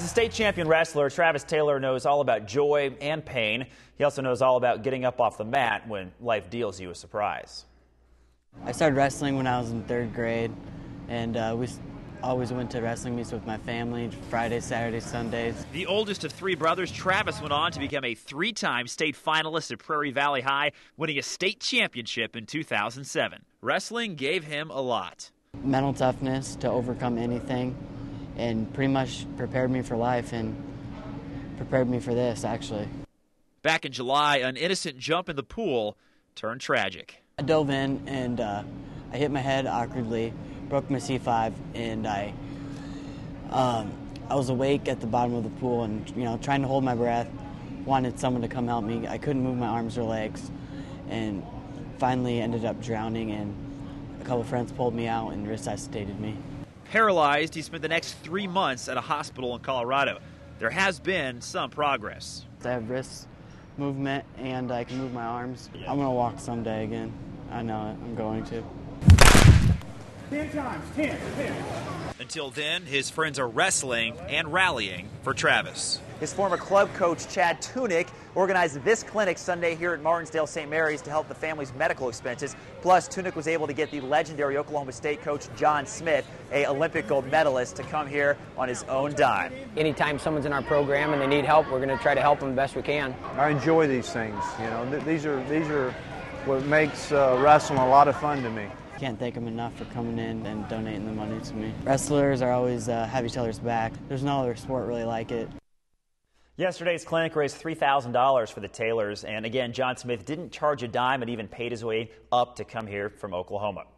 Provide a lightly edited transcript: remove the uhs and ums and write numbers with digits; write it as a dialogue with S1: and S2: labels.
S1: a state champion wrestler, Travis Taylor knows all about joy and pain. He also knows all about getting up off the mat when life deals you a surprise.
S2: I started wrestling when I was in 3rd grade, and we always went to wrestling meets with my family, Fridays, Saturdays, Sundays.
S3: The oldest of 3 brothers, Travis went on to become a 3-time state finalist at Prairie Valley High, winning a state championship in 2007. Wrestling gave him a lot.
S2: Mental toughness to overcome anything, and pretty much prepared me for life and prepared me for this, actually.
S3: Back in July, an innocent jump in the pool turned tragic.
S2: I dove in and I hit my head awkwardly, broke my C5, and I was awake at the bottom of the pool and, trying to hold my breath, wanted someone to come help me. I couldn't move my arms or legs, and finally ended up drowning, and a couple of friends pulled me out and resuscitated me.
S3: Paralyzed, he spent the next 3 months at a hospital in Colorado. There has been some progress.
S2: I have wrist movement and I can move my arms. I'm going to walk someday again. I know it. I'm going to.
S4: 10 times, 10.
S3: Until then, his friends are wrestling and rallying for Travis.
S1: His former club coach, Chad Tunick, organized this clinic Sunday here at Martinsdale St. Mary's to help the family's medical expenses. Plus, Tunick was able to get the legendary Oklahoma State coach, John Smith, a Olympic gold medalist, to come here on his own dime.
S5: Anytime someone's in our program and they need help, we're going to try to help them the best we can.
S6: I enjoy these things. These are what makes wrestling a lot of fun to me.
S2: Can't thank them enough for coming in and donating the money to me. Wrestlers are always have each other's back. There's no other sport really like it.
S1: Yesterday's clinic raised $3,000 for the Taylors, and again, John Smith didn't charge a dime and even paid his way up to come here from Oklahoma.